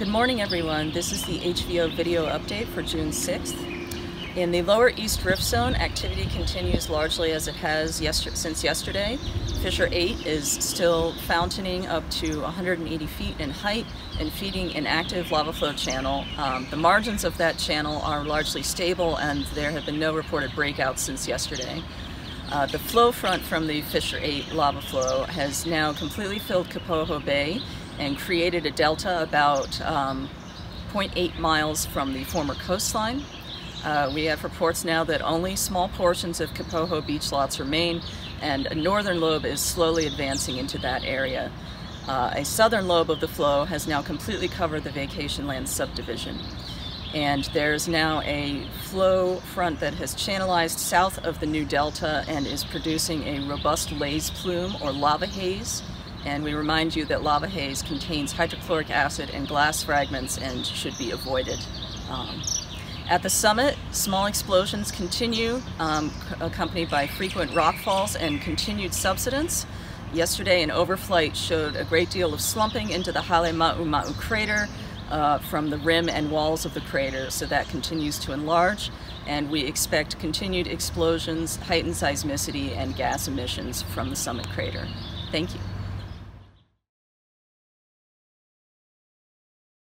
Good morning, everyone. This is the HVO video update for June 6th. In the lower East Rift Zone, activity continues largely as it has since yesterday. Fissure 8 is still fountaining up to 180 feet in height and feeding an active lava flow channel. The margins of that channel are largely stable and there have been no reported breakouts since yesterday. The flow front from the Fissure 8 lava flow has now completely filled Kapoho Bay and created a delta about 0.8 miles from the former coastline. We have reports now that only small portions of Kapoho beach lots remain, and a northern lobe is slowly advancing into that area. A southern lobe of the flow has now completely covered the vacation land subdivision. And there's now a flow front that has channelized south of the new delta and is producing a robust laze plume or lava haze. And we remind you that lava haze contains hydrochloric acid and glass fragments and should be avoided. At the summit, small explosions continue, accompanied by frequent rockfalls and continued subsidence. Yesterday, an overflight showed a great deal of slumping into the Hale Ma'u crater from the rim and walls of the crater, so that continues to enlarge, and we expect continued explosions, heightened seismicity, and gas emissions from the summit crater. Thank you.